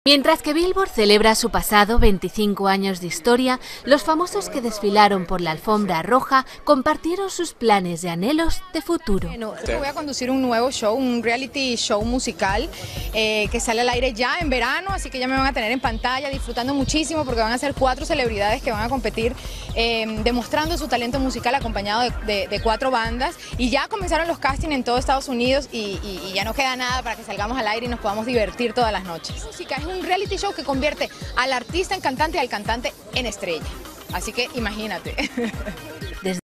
Mientras que Billboard celebra su pasado 25 años de historia, los famosos que desfilaron por la alfombra roja compartieron sus planes y anhelos de futuro. Bueno, voy a conducir un nuevo show, un reality show musical que sale al aire ya en verano, así que ya me van a tener en pantalla disfrutando muchísimo porque van a ser 4 celebridades que van a competir demostrando su talento musical acompañado de 4 bandas, y ya comenzaron los castings en todo Estados Unidos y ya no queda nada para que salgamos al aire y nos podamos divertir todas las noches. Música es un reality show que convierte al artista en cantante y al cantante en estrella, así que imagínate.